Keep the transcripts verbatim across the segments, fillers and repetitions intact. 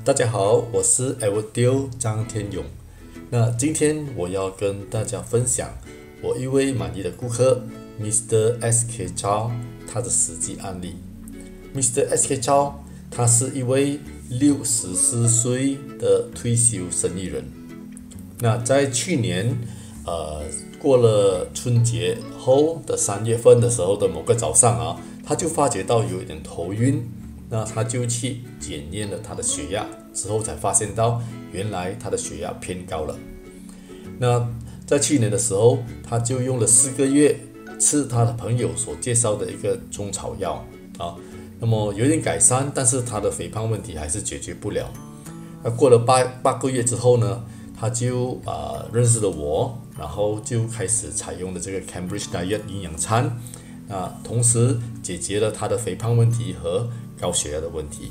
大家好，我是 Everdeal 张天勇。那今天我要跟大家分享我一位满意的顾客 Mister S K Chow 他的实际案例。Mister S K Chow 他是一位六十四岁的退休生意人。那在去年呃过了春节后的三月份的时候的某个早上啊，他就发觉到有一点头晕。那他就去检验了他的血压，之后才发现到原来他的血压偏高了。那在去年的时候，他就用了四个月吃他的朋友所介绍的一个中草药啊，那么有点改善，但是他的肥胖问题还是解决不了。那过了八八个月之后呢，他就啊、呃、认识了我，然后就开始采用了这个 Cambridge Diet 营养餐，啊，同时解决了他的肥胖问题和高血压的问题。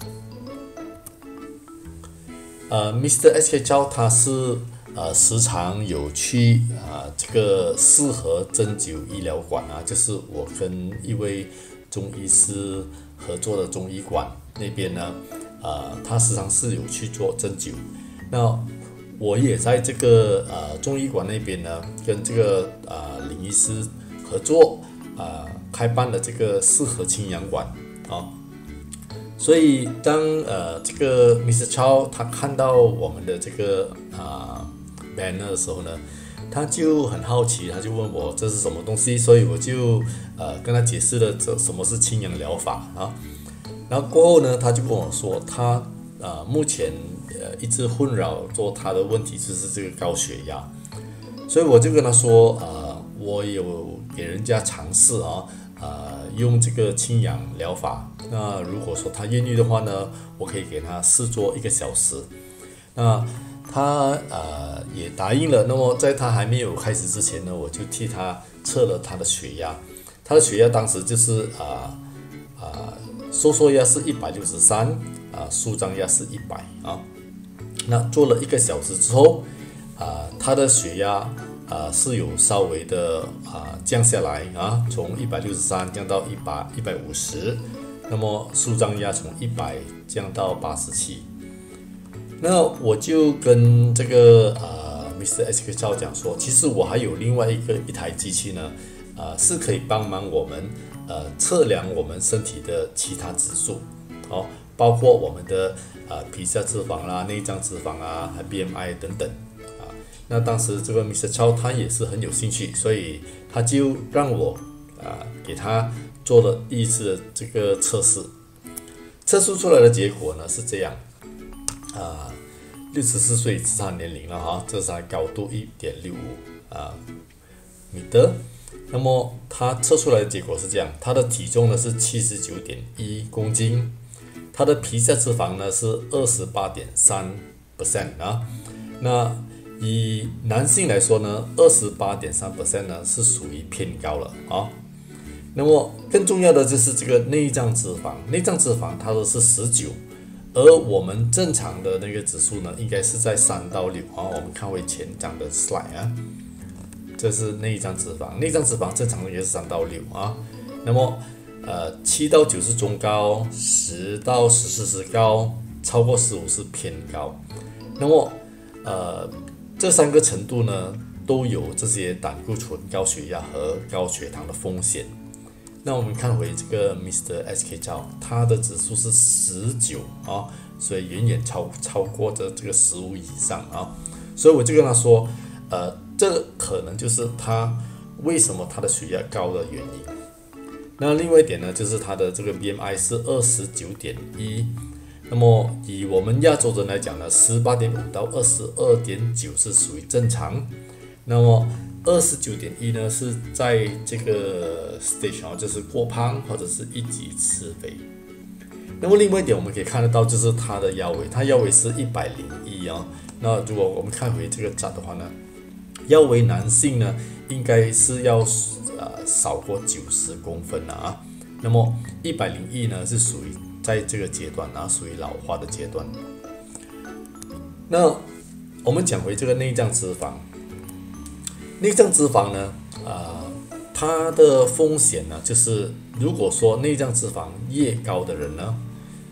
呃 ，Mister S K Chow 他是呃时常有去啊、呃、这个适合针灸医疗馆啊，就是我跟一位中医师合作的中医馆那边呢，呃，他时常是有去做针灸。那我也在这个呃中医馆那边呢，跟这个呃林医师合作啊、呃，开办了这个适合清阳馆啊。所以当呃这个 Mister Chow 他看到我们的这个啊、呃、banner 的时候呢，他就很好奇，他就问我这是什么东西，所以我就呃跟他解释了这什么是清阳疗法啊。然后过后呢，他就跟我说他呃目前呃一直困扰做他的问题就是这个高血压，所以我就跟他说呃我有给人家尝试啊。呃，用这个清氧疗法，那如果说他愿意的话呢，我可以给他试做一个小时。那他呃也答应了。那么在他还没有开始之前呢，我就替他测了他的血压。他的血压当时就是啊啊收缩压是一百六十三，啊舒张压是一百啊。那做了一个小时之后，啊他的血压。啊、呃，是有稍微的啊、呃、降下来啊，从一百六十三降到一百一百五十，那么舒张压从一百降到八十七。那我就跟这个呃 Mister S K Chow 讲说，其实我还有另外一个一台机器呢，呃是可以帮忙我们呃测量我们身体的其他指数，好、哦，包括我们的呃皮下脂肪啦、内脏脂肪啊、还 B M I 等等。那当时这个 Mister Chow 他也是很有兴趣，所以他就让我啊、呃、给他做了第一次的这个测试。测试出来的结果呢是这样啊，六十四岁至上年龄了哈，这是他高度 一点六五 啊米的。那么他测出来的结果是这样，他的体重呢是 七十九点一公斤，他的皮下脂肪呢是 二十八点三 percent 啊，那以男性来说呢 ，二十八点三 percent 呢是属于偏高了啊。那么更重要的就是这个内脏脂肪，内脏脂肪它都是十九，而我们正常的那个指数呢，应该是在三到六啊。我们看回前张的 slide 啊，这是内脏脂肪，内脏脂肪正常的也是三到六啊。那么呃七到九是中高，十到十四是高，超过十五是偏高。那么呃。这三个程度呢，都有这些胆固醇、高血压和高血糖的风险。那我们看回这个 Mister S K Chow， 他的指数是十九啊，所以远远超超过着这个十五以上啊。所以我就跟他说，呃，这可能就是他为什么他的血压高的原因。那另外一点呢，就是他的这个 B M I 是 二十九点一。那么以我们亚洲人来讲呢 ，十八点五 到 二十二点九 是属于正常。那么 二十九点一 呢是在这个 stage 啊，就是过胖或者是一级吃肥。那么另外一点我们可以看得到，就是它的腰围，它腰围是一百零一啊。那如果我们看回这个展的话呢，腰围男性呢应该是要呃少过九十公分了啊。那么一百零一呢是属于在这个阶段啊，属于老化的阶段。那我们讲回这个内脏脂肪，内脏脂肪呢，呃，它的风险呢，就是如果说内脏脂肪越高的人呢，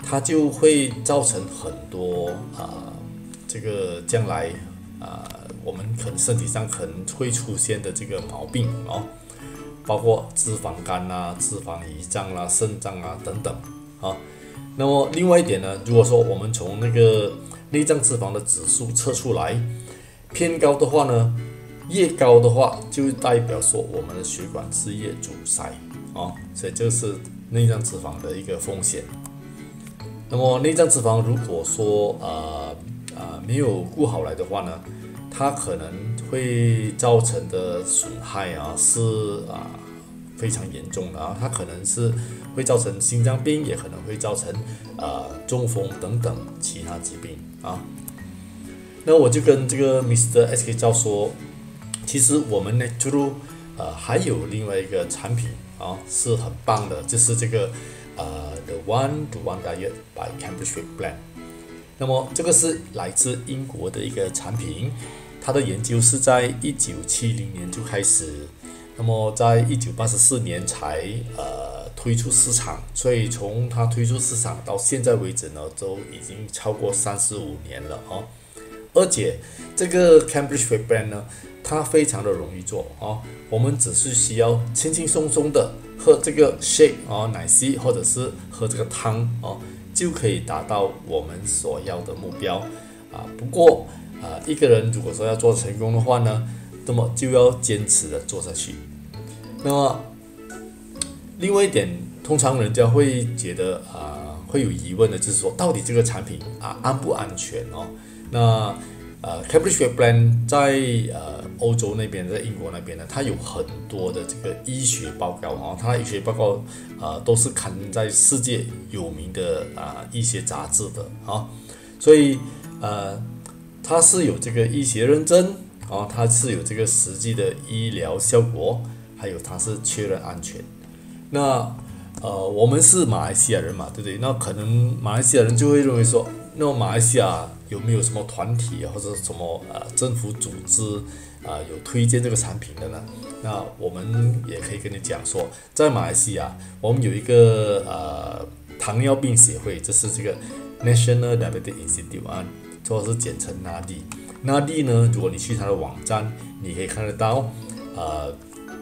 它就会造成很多啊、呃，这个将来啊、呃，我们可能身体上可能会出现的这个毛病哦，包括脂肪肝啦、脂肪胰脏啦、肾脏啊等等啊。那么另外一点呢，如果说我们从那个内脏脂肪的指数测出来偏高的话呢，越高的话就代表说我们的血管是越阻塞啊，所以这是内脏脂肪的一个风险。那么内脏脂肪如果说呃呃没有顾好来的话呢，它可能会造成的损害啊是啊、呃、非常严重的啊，它可能是会造成心脏病，也可能会造成呃中风等等其他疾病啊。那我就跟这个 Mister S K 教说，其实我们 Natural 呃还有另外一个产品啊是很棒的，就是这个呃 The One to One Diet by Cambridge Weight Plan。那么这个是来自英国的一个产品，它的研究是在一九七零年就开始，那么在一九八四年才呃推出市场，所以从它推出市场到现在为止呢，都已经超过三十五年了哦。而且这个 Cambridge Weight Plan 呢，它非常的容易做哦，我们只是需要轻轻松松的喝这个 shake 哦奶昔，或者是喝这个汤哦，就可以达到我们所要的目标啊。不过啊，一个人如果说要做成功的话呢，那么就要坚持的做下去。那么另外一点，通常人家会觉得啊，会有疑问的，就是说到底这个产品啊安不安全哦？那呃 Cambridge Weight Plan 在呃欧洲那边，在英国那边呢，它有很多的这个医学报告啊，它的医学报告啊、呃、都是刊登在世界有名的啊、呃、医学杂志的啊，所以呃它是有这个医学认证啊，它是有这个实际的医疗效果，还有它是确认安全。那呃我们是马来西亚人嘛，对不对？那可能马来西亚人就会认为说，那马来西亚有没有什么团体或者什么呃政府组织啊、呃、有推荐这个产品的呢？那我们也可以跟你讲说，在马来西亚我们有一个呃糖尿病协会，这是这个 National Diabetes Institute 啊，或者是简称 N A D I。N A D I 呢，如果你去它的网站，你可以看得到，呃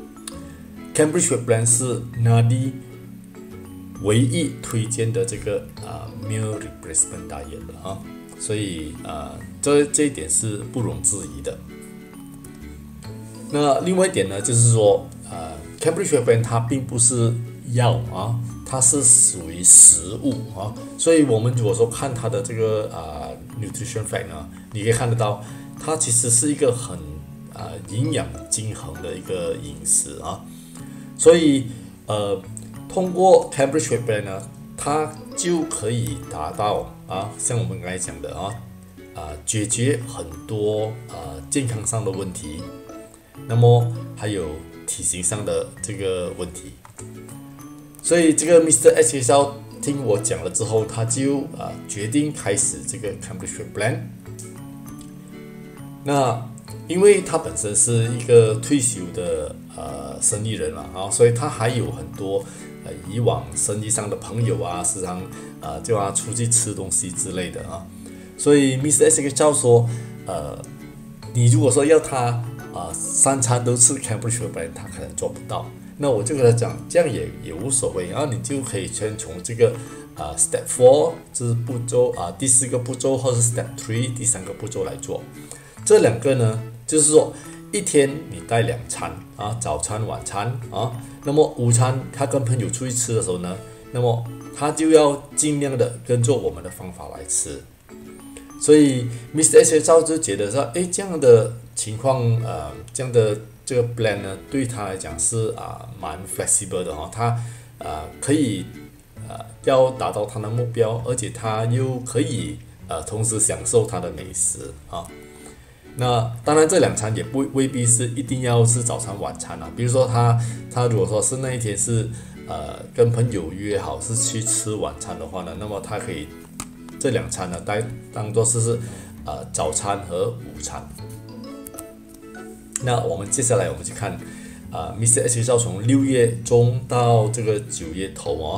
，Cambridge Weight Plan 是 N A D I唯一推荐的这个啊、呃、meal replacement diet 的啊。所以啊、呃，这这一点是不容置疑的。那另外一点呢，就是说，呃 ，Cambridge Weight Plan 它并不是药啊，它是属于食物啊。所以我们如果说看它的这个啊、呃、nutrition fact 呢，你可以看得到，它其实是一个很啊、呃、营养均衡的一个饮食啊。所以呃，通过 Cambridge Weight Plan 呢，它就可以达到啊，像我们刚才讲的啊，啊，解决很多啊健康上的问题，那么还有体型上的这个问题。所以这个 Mister S K 肖听我讲了之后，他就啊决定开始这个 Cambridge Weight Plan。那因为他本身是一个退休的呃生意人了啊，所以他还有很多呃以往生意上的朋友啊，时常呃叫他出去吃东西之类的啊，所以 Mister S K 教说，呃，你如果说要他啊、呃、三餐都吃 Cambridge Weight Plan，他可能做不到。那我就跟他讲，这样也也无所谓，然后你就可以先从这个啊、呃、Step Four 这是步骤啊、呃、第四个步骤，或者是 Step Three 第三个步骤来做。这两个呢，就是说一天你带两餐啊，早餐、晚餐啊。那么午餐他跟朋友出去吃的时候呢，那么他就要尽量的跟着我们的方法来吃。所以 Mister S 照就觉得说，哎，这样的情况，呃，这样的这个 plan 呢，对他来讲是啊、呃、蛮 flexible 的哈、哦，他啊、呃、可以呃要达到他的目标，而且他又可以呃同时享受他的美食啊。那当然，这两餐也不未必是一定要是早餐晚餐啊。比如说他他如果说是那一天是呃跟朋友约好是去吃晚餐的话呢，那么他可以这两餐呢当当做是是呃早餐和午餐。那我们接下来我们去看啊、呃、，Mister S 要从六月中到这个九月头哦，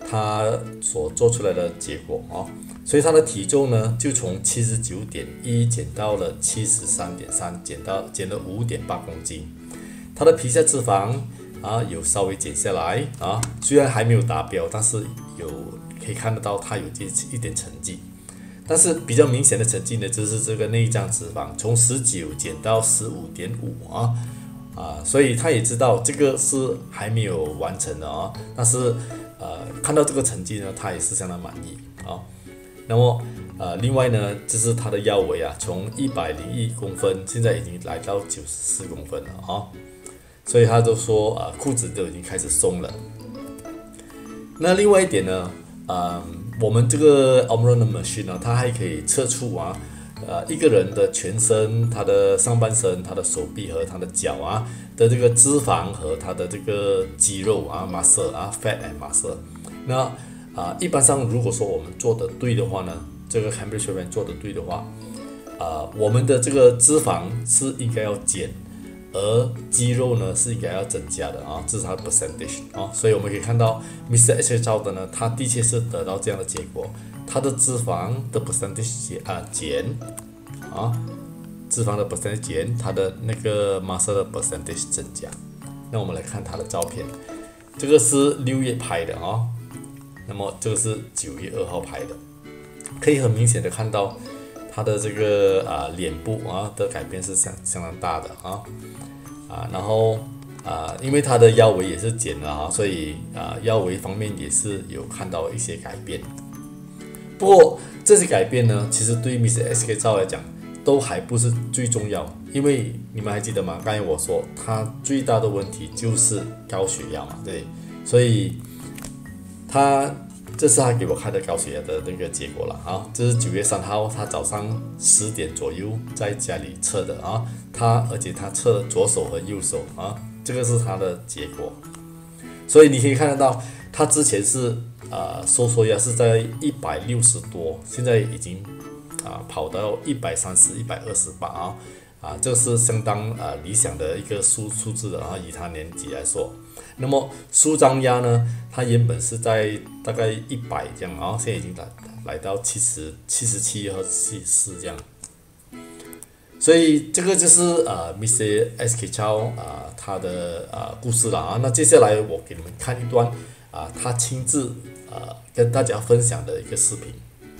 他所做出来的结果啊、哦，所以他的体重呢就从七十九点一减到了七十三点三，减到减了五点八公斤。他的皮下脂肪啊有稍微减下来啊，虽然还没有达标，但是有可以看得到他有这一点成绩。但是比较明显的成绩呢，就是这个内脏脂肪从十九减到十五点五啊啊，所以他也知道这个是还没有完成的啊，但是呃看到这个成绩呢，他也是相当满意啊。那么呃另外呢，就是他的腰围啊，从一百零一公分，现在已经来到九十四公分了啊，所以他都说啊、呃、裤子都已经开始松了。那另外一点呢，呃我们这个 Omron Machine 呢，它还可以测出啊，呃，一个人的全身，他的上半身、他的手臂和他的脚啊的这个脂肪和他的这个肌肉啊 muscle 啊 fat and muscle。那啊、呃，一般上如果说我们做的对的话呢，这个 Cambridge Plan 做的对的话，啊、呃，我们的这个脂肪是应该要减。而肌肉呢是应该要增加的啊，这是它的 percentage 啊，所以我们可以看到 Mister S K 照的呢，他的确是得到这样的结果，他的脂肪的 percentage 啊减啊，脂肪的 percentage 减，他的那个 muscle 的 percentage 增加。那我们来看他的照片，这个是六月拍的啊，那么这个是九月二号拍的，可以很明显的看到。他的这个啊脸部啊的改变是相相当大的啊啊，然后啊，因为他的腰围也是减了啊，所以啊腰围方面也是有看到一些改变。不过这些改变呢，其实对于 Mister S K 照来讲都还不是最重要，因为你们还记得吗？刚才我说他最大的问题就是高血压嘛，对，所以他。这是他给我看的高血压的那个结果了啊！这是九月三号，他早上十点左右在家里测的啊。他而且他测左手和右手啊，这个是他的结果。所以你可以看得到，他之前是啊收缩压是在一百六十多，现在已经啊跑到一百三十、一百二十八啊啊，这是相当啊理想的一个数数字的啊，以他年纪来说。那么舒张压呢？它原本是在大概一百这样啊，现在已经来来到七十、七十七和七十四这样。所以这个就是呃 Mister S K Chow 啊他的啊故事了啊。那接下来我给你们看一段啊他亲自呃跟大家分享的一个视频。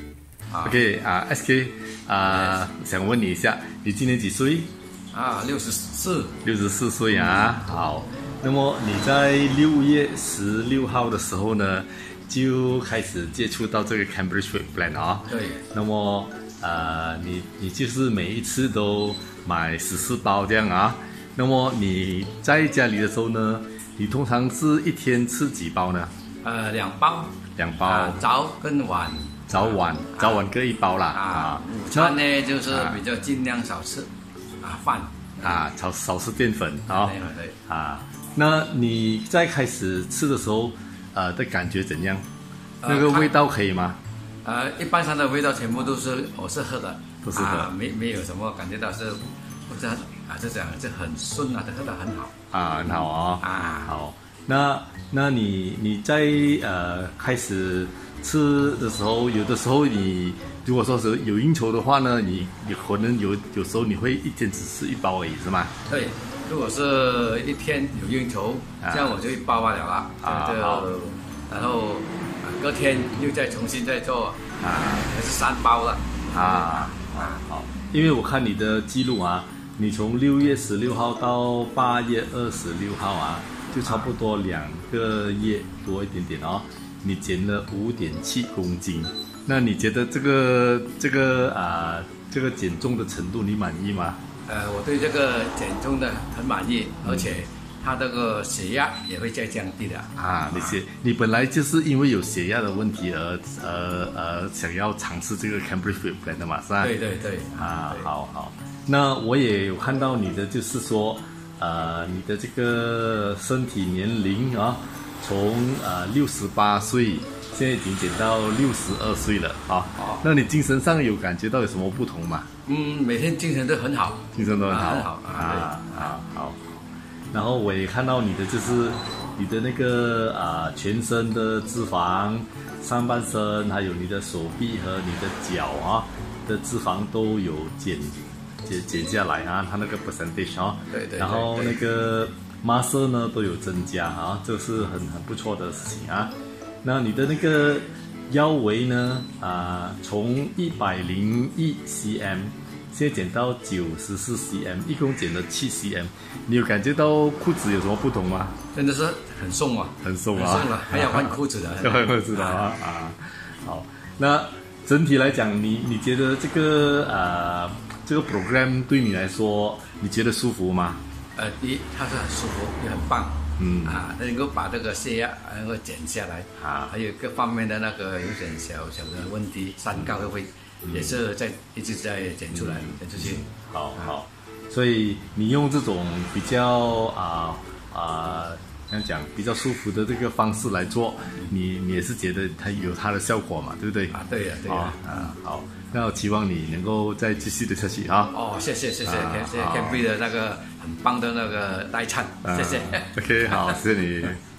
OK 啊 S K 啊，想问你一下，你今年几岁？ 啊，六十四。 六十四岁啊，好。那么你在六月十六号的时候呢，就开始接触到这个 Cambridge Plan 啊。 对。 那么呃，你你就是每一次都买十四包这样啊。那么你在家里的时候呢，你通常是一天吃几包呢？ 呃，两包。 两包。 啊、早跟晚。 早晚、啊、早晚各一包啦。 啊。啊午餐呢就是比较尽量少吃，啊饭。 啊，少少吃淀粉啊。 对对。 啊。那你在开始吃的时候，呃的感觉怎样？那个味道可以吗？ 呃，一般上的味道全部都是我是喝的， 都是喝， 啊、没没有什么感觉到是，或者啊，这讲这很顺啊，这喝的很好啊，很好啊、哦、 啊， 好。那那你你在呃开始吃的时候，有的时候你如果说是有应酬的话呢，你你可能有有时候你会一天只吃一包而已，是吗？ 对。如果是一天有应酬，这样我就一包罢了啦。啊，就然后隔天又再重新再做啊，还是三包了。 啊啊好，因为我看你的记录啊，你从六月十六号到八月二十六号啊，就差不多两个月多一点点哦，你减了五点七公斤。那你觉得这个这个啊这个减重的程度你满意吗？ 呃，我对这个减重的很满意，而且它这个血压也会再降低的啊。你血，你本来就是因为有血压的问题而呃呃想要尝试这个 Cambridge Plan 的嘛，是吧？ 对对对。 啊，好好。那我也有看到你的，就是说呃你的这个身体年龄啊，从呃六十八岁。现在已经减到六十二岁了啊！ 好， 那你精神上有感觉到有什么不同吗？ 嗯，每天精神都很好， 精神都很好， 啊、很好啊啊好。然后我也看到你的就是你的那个啊、呃、全身的脂肪、上半身还有你的手臂和你的脚啊的脂肪都有减减减下来啊，它那个 percentage 啊， 对 对, 对， 然后那个 muscle 呢都有增加啊，这是很很不错的事情啊。那你的那个腰围呢啊、呃，从一百零一 cm。现在减到九十四 cm， 一共减了七 cm， 你有感觉到裤子有什么不同吗？ 真的是很松啊， 很松啊， 很松了，还要换裤子的， 要换裤子的啊啊！好，那整体来讲，你你觉得这个呃这个 program 对你来说，你觉得舒服吗？ 呃，第一，它是很舒服，也很棒， 嗯啊，能够把这个血压能够减下来啊， 还有各方面的那个有点小小的问题，三高会不会？也是在一直在减出来，减出去。 好好，所以你用这种比较啊啊，这样讲比较舒服的这个方式来做，你你也是觉得它有它的效果嘛，对不对？ 啊，对呀、啊，对呀、啊。 啊，好，那我期望你能够再继续的下去啊。 哦，谢谢谢谢，啊、谢谢 K B 的那个很棒的那个代餐，谢谢。 OK， 好，谢谢你。